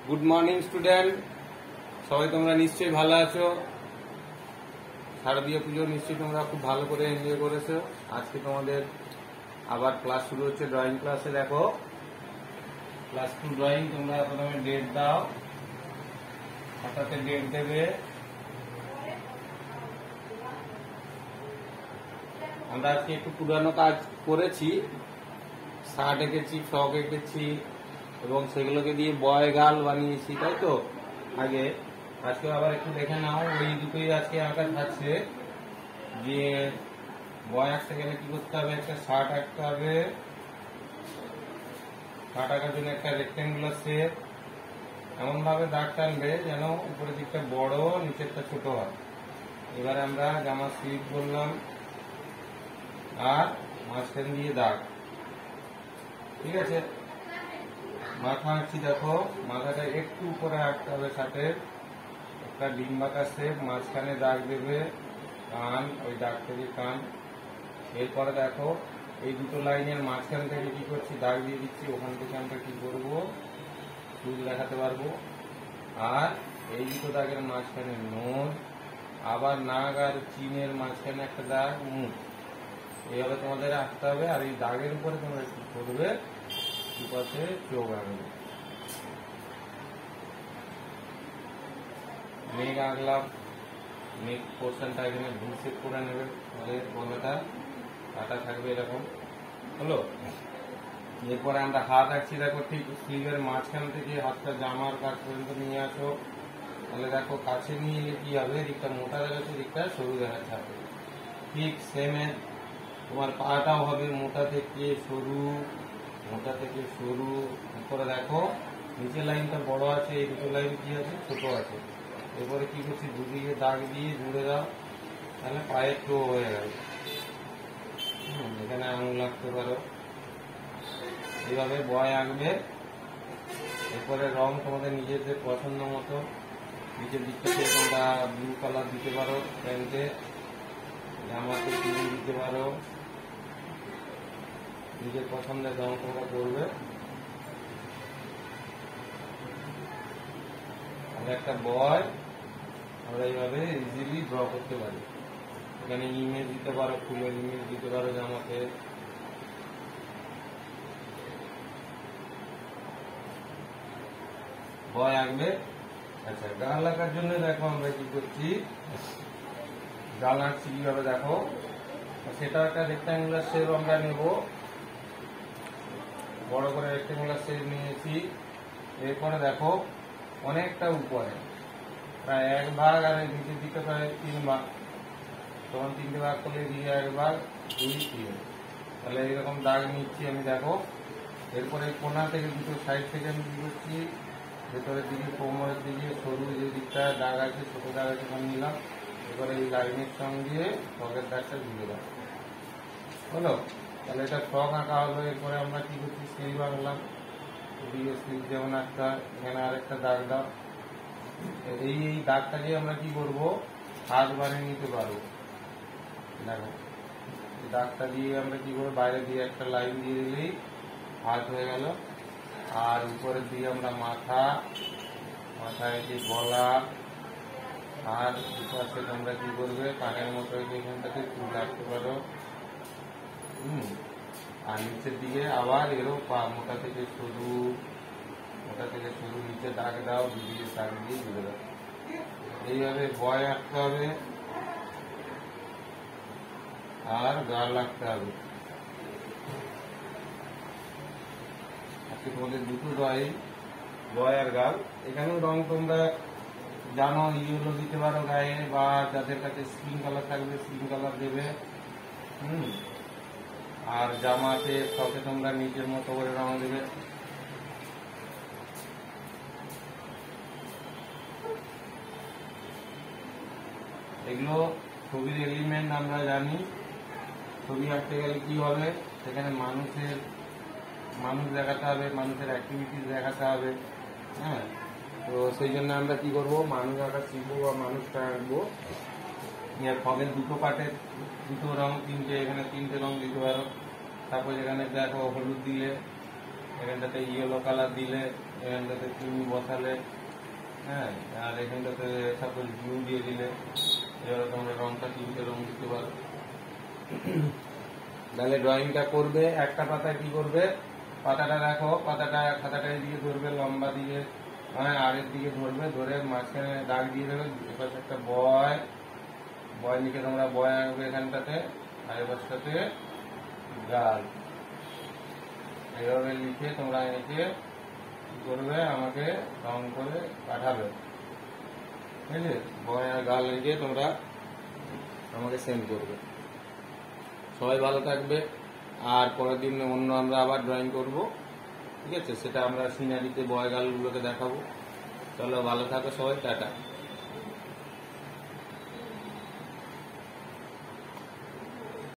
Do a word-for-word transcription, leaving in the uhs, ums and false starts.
Good morning student, সবাই তোমরা নিশ্চয়ই ভালো আছো। শারদীয় পুজো নিশ্চয়ই তোমরা খুব ভালো করে এনজয় করেছো। আজকে তোমাদের আবার ক্লাস শুরু হচ্ছে, ড্রয়িং ক্লাসে। দেখো ক্লাস টু ড্রয়িং, তোমরা প্রথমে ডেট দাও, খাতাতে ডেট দেবে। আমরা আজকে একটু পুরানো কাজ করেছি, শার্ট এঁকেছি, ফ্রক এঁকেছি এবং সেগুলোকে দিয়ে বয় গাল বানিয়েছি, তাই তো আগে। আজকে আবার একটু দেখে নাও, ওই দুটোই আজকে আঁকা থাকছে। যে বয় আঁকতে গেলে কি করতে হবে, একটা শার্ট আঁকতে হবে। শার্ট আঁকার জন্য একটা রেক্টেঙ্গুলার শেপ এমন ভাবে দাগ টানবে যেন উপরের দিকটা বড়, নিচেরটা ছোট হয়। এবারে আমরা জামা স্লিপ করলাম আর মাঝখান দিয়ে দাগ, ঠিক আছে। মাথা আঁকছি, দেখো মাথাটা একটু উপরে আঁকতে হবে, সাথে একটা ডিম্বাকার শেপ, মাঝখানে দাগ দেবে, কান, ওই দাগ থেকে কান। এরপরে দেখো এই দুটো লাইনের মাঝখান থেকে কি করছি, দাগ দিয়ে দিচ্ছি। ওখান থেকে আমরা কি করবো, চুল দেখাতে পারবো। আর এই দুটো দাগের মাঝখানে নোজ, আবার নাক আর চিনের মাঝখানে একটা দাগ, মুখ। এইভাবে তোমাদের আঁকতে হবে। আর এই দাগের উপরে তোমরা কি করবে, দুপাশে চোখ আঁকবে। মেঘ আঁকলাম, মেঘ পোর্শনটা এখানে ভুল সেট করে নেবে, তাহলে গলাটা কাটা থাকবে এরকম, হলো। এরপরে আমরা হাত আঁকছি, দেখো ঠিক স্লিভের মাঝখান থেকে হাতটা জামার কাছ পর্যন্ত নিয়ে আসো। তাহলে দেখো কাছে নিয়ে এলে কি হবে, দিকটা মোটা দেখাচ্ছে, দিকটা সরু দেখাচ্ছে হাতে। ঠিক সেমে তোমার পাটাও হবে মোটা থেকে সরু, মোটা থেকে সরু। এরপরে দেখো নিচের লাইনটা বড় আছে, এই দুটো লাইন কি আছে, ছোট আছে। এরপরে কি করছি, দুদিকে দাগ দিয়ে জুড়ে দাও, তাহলে পায়ের টো হয়ে গেল। এখানে আঙুল আঁকতে পারো, এইভাবে বয় আঁকবে। এরপরে রং তোমাদের নিজেদের পছন্দ মতো, নিচের দিক থেকে তোমরা ব্লু কালার দিতে পারো, প্যান্টে জামাতে কিনে দিতে পারো, নিজের পছন্দের রং তোমরা করবে। আমরা একটা বয় আমরা এইভাবে ইজিলি ড্র করতে পারি। এখানে ইমেজ দিতে পারো, ফুলের ইমেজ দিতে পারো জামাতে। বয় আঁকবে। আচ্ছা, গাল আঁকার জন্য দেখো আমরা কি করছি, গাল আঁকছি কিভাবে দেখো। সেটা একটা রেক্টাঙ্গুলার শেপ আমরা নেব, বড় করে রেক্টাঙ্গুলার শেপ নিয়েছি। এরপরে দেখো অনেকটা উপরে প্রায় এক ভাগ, আর নিচের দিকে প্রায় তিন ভাগ। তখন তিনটে ভাগ করলে দিয়ে এক ভাগ, দুই, তিন। তাহলে এইরকম দাগ নিচ্ছি আমি, দেখো। এরপরে কোনা থেকে দুটো সাইড থেকে আমি কি করছি, ভেতরের দিকে কোমরের দিকে সরু যে দিকটা দাগ আছে, ছোট দাগ আছে, ওখানে নিলাম। এরপরে এই লাইনের সঙ্গে ফ্রকের দাগটা ঝুলে দাও, হলো। তাহলে এটা ফ্রক আঁকা হলো। এরপরে আমরা কি করছি, স্লিভ আঁকলাম। দিয়ে স্লিভ যেমন একটা, এখানে আরেকটা দাগ দাও। এই এই দাগটাকে আমরা কি করবো, হাত বানিয়ে নিতে পারবো। দেখো দাগটা দিয়ে আমরা কি করবো, বাইরে দিয়ে একটা লাইন দিয়ে দিলেই হাত হয়ে গেল। আর উপরে দিয়ে আমরা মাথা, মাথায় যে গলা, আর দুপাশে তোমরা কি করবে, কানের মতো এখানটাতে চুল রাখতে পারো। হম আর নিচের দিকে আবার এরও পা, মোটা থেকে সরু, মোটা থেকে সরু নিচে দাগ দাও, দুদিকে দাগ দিয়ে জুড়ে দাও। এইভাবে বয় আঁকতে হবে আর গাল আঁকতে হবে। আজকে তোমাদের দুটো ড্রয়িং, বয় আর গাল। এখানেও রং তোমরা জানো, ইয়েলো দিতে পারো গায়ে, বা যাদের কাছে স্কিন কালার থাকবে স্কিন কালার দেবে। হম আর জামাতে ফ্রকে তোমরা নিজের মতো করে রং দেবে। এগুলো ছবির এলিমেন্ট আমরা জানি। ছবি আঁকতে গেলে কি হবে, সেখানে মানুষের মানুষ দেখাতে হবে, মানুষের অ্যাক্টিভিটিস দেখাতে হবে। হ্যাঁ, তো সেই জন্য আমরা কি করবো, মানুষ আঁকা শিখবো বা মানুষটা আঁকবো। ফগের দুটো পার্টে দুটো রং, তিনটে, এখানে তিনটে রং দিতে পারো। তারপর এখানে দেখো হলুদ দিলে, এখানটাতে ইয়েলো কালার দিলে, এখানটাতে চিনি বসালে, হ্যাঁ, আর এখানটাতে সাপোজ ব্লু দিয়ে দিলে, এবার তোমরা রংটা তিনটে রং দিতে পারো। তাহলে ড্রয়িংটা করবে একটা পাতায় কি করবে, পাতাটা দেখো, পাতাটা খাতাটায় দিয়ে ধরবে, লম্বা দিকে মানে আড়ের দিকে ধরবে, ধরে মাঝখানে দাগ দিয়ে দেবে, এবার একটা বয় বয় লিখে তোমরা বয় আঁকবে এখানটাতে, আর এবারটাতে গাল, এইভাবে লিখে তোমরা এঁকে কি করবে, আমাকে রং করে পাঠাবে, ঠিক আছে? বয় আর গাল লিখে তোমরা আমাকে সেন্ড করবে। সবাই ভালো থাকবে, আর পরের দিন অন্য আমরা আবার ড্রয়িং করব, ঠিক আছে? সেটা আমরা সিনারিতে বয় গালগুলোকে দেখাবো। চলো, ভালো থাকো সবাই, টাটা।